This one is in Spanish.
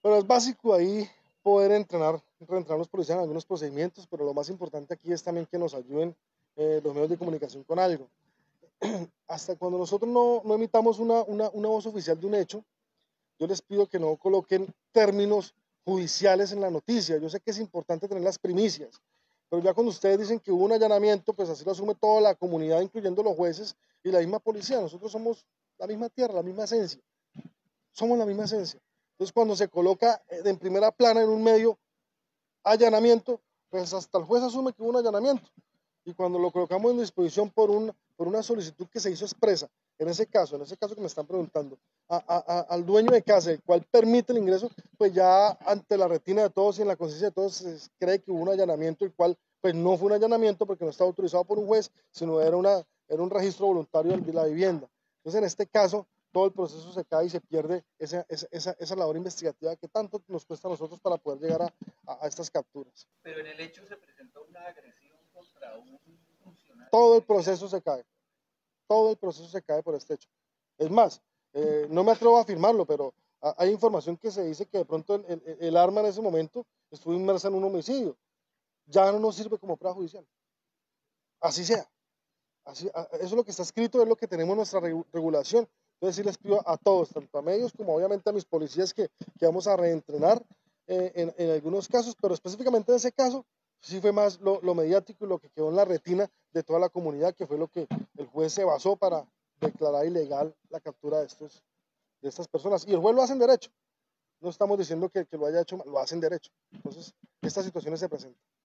Pero es básico ahí poder reentrenar a los policías en algunos procedimientos, pero lo más importante aquí es también que nos ayuden los medios de comunicación con algo. Hasta cuando nosotros no emitamos una voz oficial de un hecho, yo les pido que no coloquen términos judiciales en la noticia. Yo sé que es importante tener las primicias, pero ya cuando ustedes dicen que hubo un allanamiento, pues así lo asume toda la comunidad, incluyendo los jueces y la misma policía. Nosotros somos la misma tierra, la misma esencia. Somos la misma esencia. Entonces, cuando se coloca en primera plana en un medio allanamiento, pues hasta el juez asume que hubo un allanamiento. Y cuando lo colocamos en disposición por una solicitud que se hizo expresa, en ese caso que me están preguntando, al dueño de casa, el cual permite el ingreso, pues ya ante la retina de todos y en la conciencia de todos se cree que hubo un allanamiento, el cual pues no fue un allanamiento porque no estaba autorizado por un juez, sino era un registro voluntario de la vivienda. Entonces, en este caso, todo el proceso se cae y se pierde esa labor investigativa que tanto nos cuesta a nosotros para poder llegar a estas capturas. Pero en el hecho se presentó una agresión contra un funcionario Todo el policial. proceso se cae, todo el proceso se cae por este hecho. Es más, no me atrevo a afirmarlo, pero hay información que se dice que de pronto el arma en ese momento estuvo inmersa en un homicidio. Ya no nos sirve como prueba judicial. Así sea. Eso es lo que está escrito, es lo que tenemos en nuestra regulación. Entonces sí les pido a todos, tanto a medios como obviamente a mis policías que vamos a reentrenar en algunos casos, pero específicamente en ese caso sí fue más lo mediático y lo que quedó en la retina de toda la comunidad, que fue lo que el juez se basó para declarar ilegal la captura de estas personas. Y el juez lo hace en derecho. No estamos diciendo que lo haya hecho mal, lo hace en derecho. Entonces, estas situaciones se presentan.